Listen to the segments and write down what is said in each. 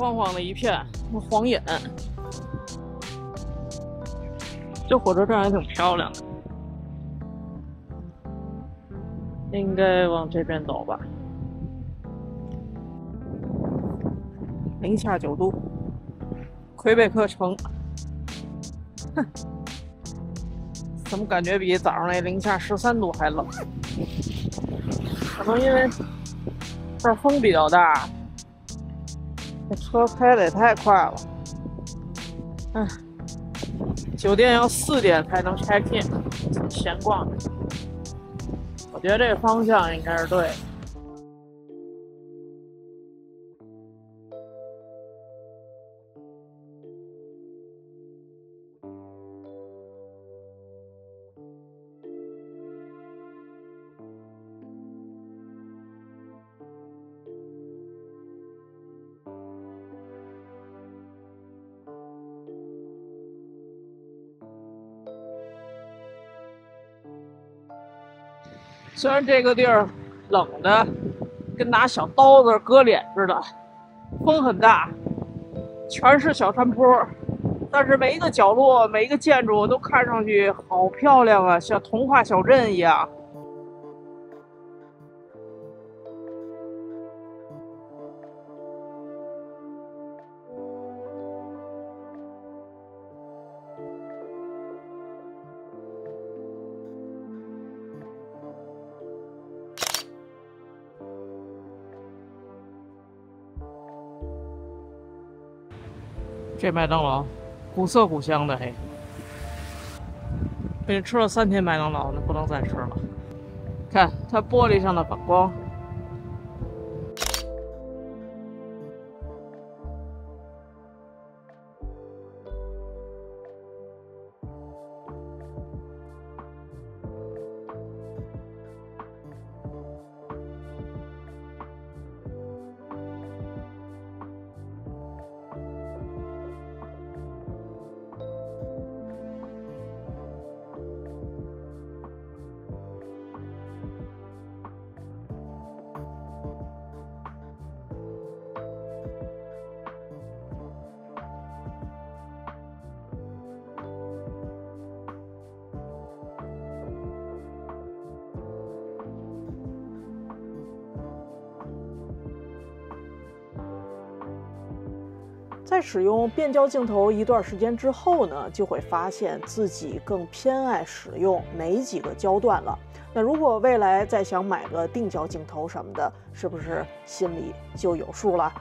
荒荒的一片，荒野。这火车站还挺漂亮的，应该往这边走吧。零下9度，魁北克城。哼，怎么感觉比早上那零下13度还冷？可能因为这儿风比较大，这车开的也太快了。哎，酒店要4点才能 check in， 闲逛。我觉得这个方向应该是对的。虽然这个地儿冷的跟拿小刀子割脸似的，风很大，全是小山坡，但是每一个角落、每一个建筑都看上去好漂亮啊，像童话小镇一样。这麦当劳，古色古香的嘿。被你吃了3天麦当劳，那不能再吃了。看它玻璃上的反光。在使用变焦镜头一段时间之后呢，就会发现自己更偏爱使用哪几个焦段了。那如果未来再想买个定焦镜头什么的，是不是心里就有数了？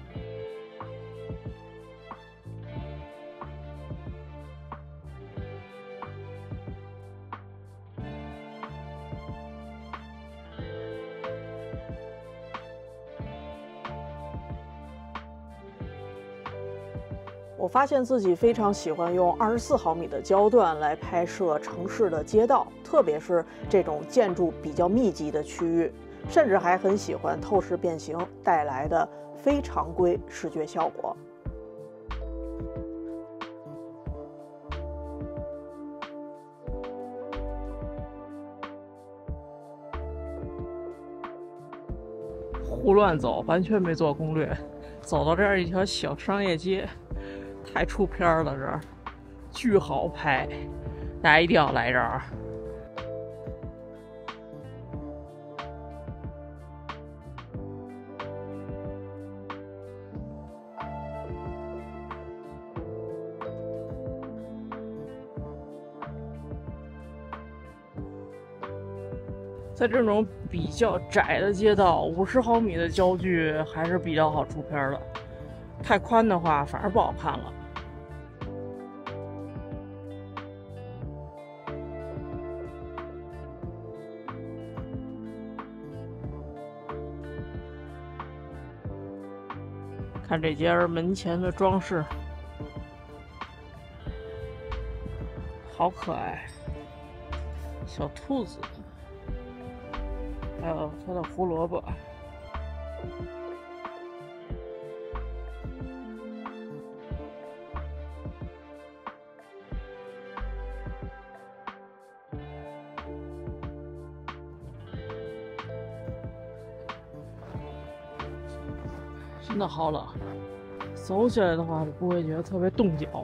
我发现自己非常喜欢用24毫米的焦段来拍摄城市的街道，特别是这种建筑比较密集的区域，甚至还很喜欢透视变形带来的非常规视觉效果。胡乱走，完全没做攻略，走到这儿一条小商业街。太出片了，这儿巨好拍，大家一定要来这儿。在这种比较窄的街道，50毫米的焦距还是比较好出片的。太宽的话，反而不好看了。看这家门前的装饰，好可爱，小兔子，还有它的胡萝卜。真的好冷， 走起来的话就不会觉得特别冻脚。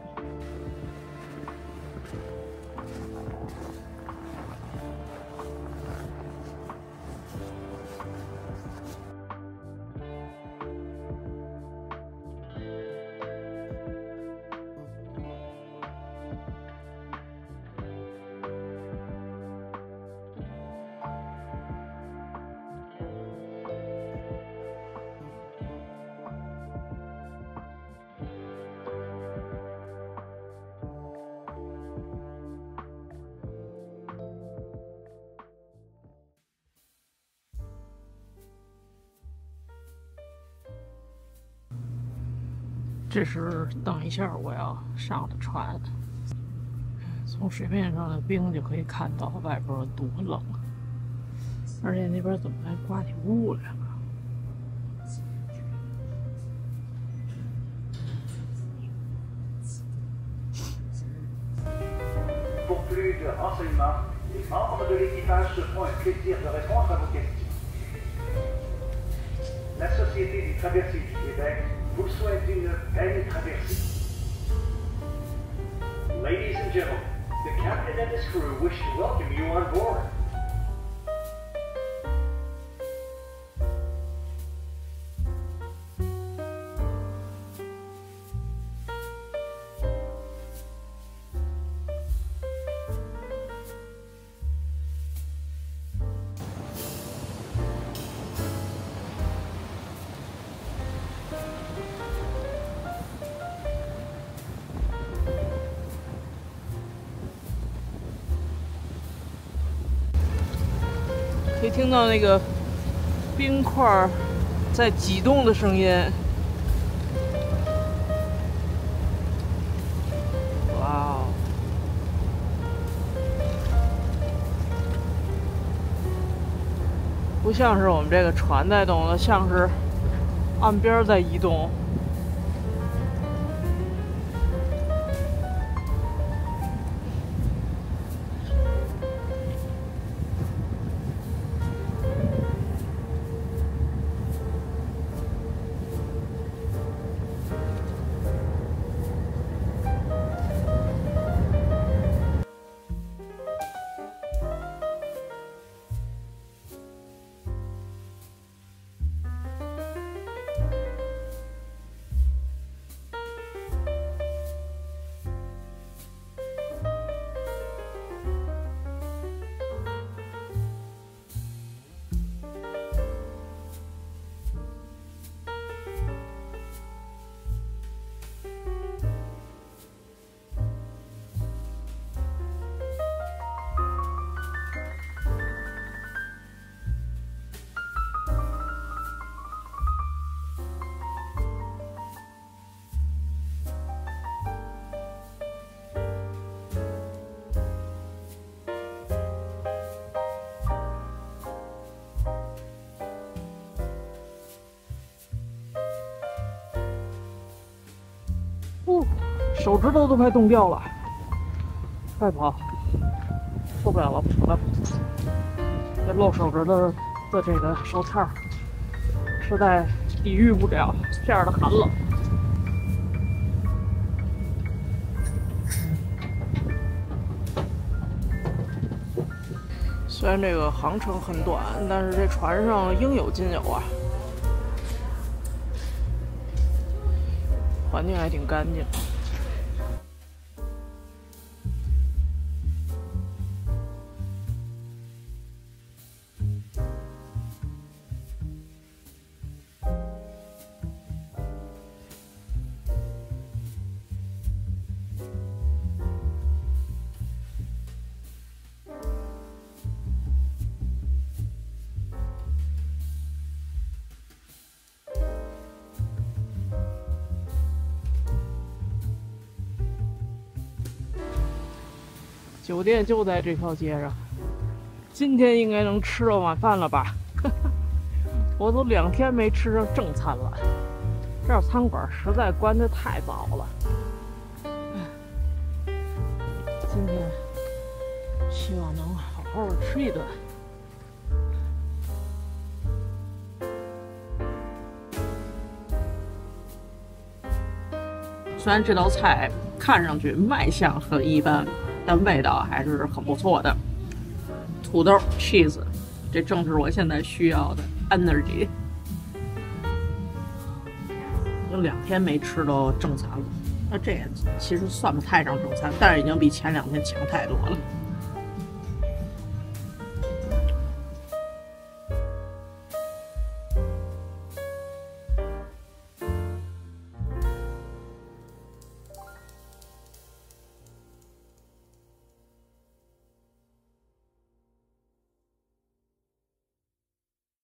这是等一下我要上的船，从水面上的冰就可以看到外边有多冷，而且那边怎么还刮起雾来了 ？Pour plus de renseignements, les membres de l'équipage se feront un plaisir de répondre à vos questions. La Société des traversiers du Québec vous souhaite une belle traversée. Ladies and gentlemen, the captain and his crew wish to welcome you on board. 可以听到那个冰块在挤动的声音。哇哦！不像是我们这个船在动的，像是岸边在移动。手指头都快冻掉了，快跑！受不了了，跑了！这露手指的这个手套，实在抵御不了这样的寒冷。虽然这个航程很短，但是这船上应有尽有啊，环境还挺干净。酒店就在这条街上，今天应该能吃到晚饭了吧？我都2天没吃上正餐了，这餐馆实在关得太早了。今天希望能好好的吃一顿。 虽然这道菜看上去卖相很一般，但味道还是很不错的。土豆 cheese， 这正是我现在需要的 energy。有2天没吃到正餐了，那这也其实算不太上正餐，但是已经比前2天强太多了。